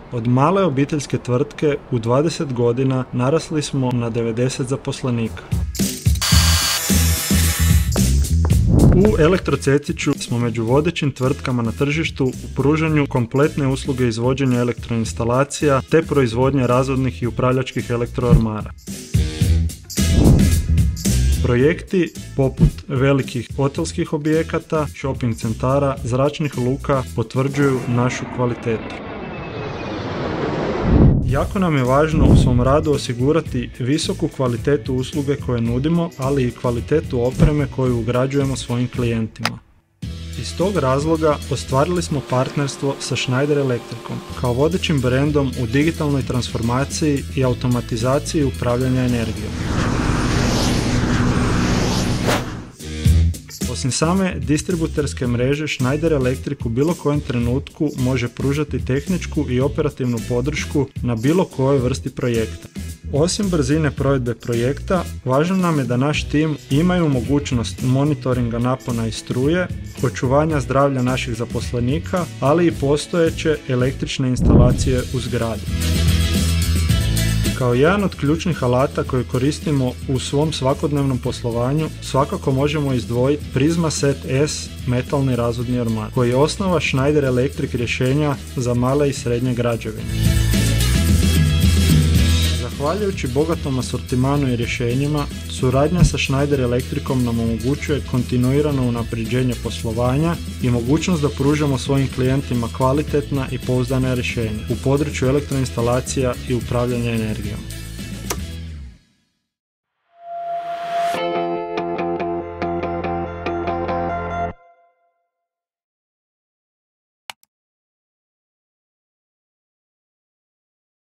Od male obiteljske tvrtke u 20 godina narasli smo na 90 zaposlenika. U Elektroceciću smo među vodećim tvrtkama na tržištu u pružanju kompletne usluge izvođenja elektroinstalacija te proizvodnje razvodnih i upravljačkih elektroarmara. Projekti poput velikih hotelskih objekata, shopping centara, zračnih luka potvrđuju našu kvalitetu. Jako nam je važno u svom radu osigurati visoku kvalitetu usluge koje nudimo, ali i kvalitetu opreme koju ugrađujemo svojim klijentima. Iz tog razloga ostvarili smo partnerstvo sa Schneider Electricom kao vodećim brendom u digitalnoj transformaciji i automatizaciji upravljanja energijom. Osim same distributerske mreže, Schneider Electric u bilo kojem trenutku može pružati tehničku i operativnu podršku na bilo kojoj vrsti projekta. Osim brzine provedbe projekta, važno nam je da naš tim imaju mogućnost monitoringa napona i struje, očuvanja zdravlja naših zaposlenika, ali i postojeće električne instalacije u zgradi. Kao jedan od ključnih alata koje koristimo u svom svakodnevnom poslovanju, svakako možemo izdvojiti Prisma Set S metalni razvodni ormar, koji je osnova Schneider Electric rješenja za male i srednje građevine. Zahvaljujući bogatom asortimanu i rješenjima, suradnja sa Schneider Electricom nam omogućuje kontinuirano unapređenje poslovanja i mogućnost da pružamo svojim klijentima kvalitetna i pouzdana rješenja u području elektroinstalacija i upravljanja energijom.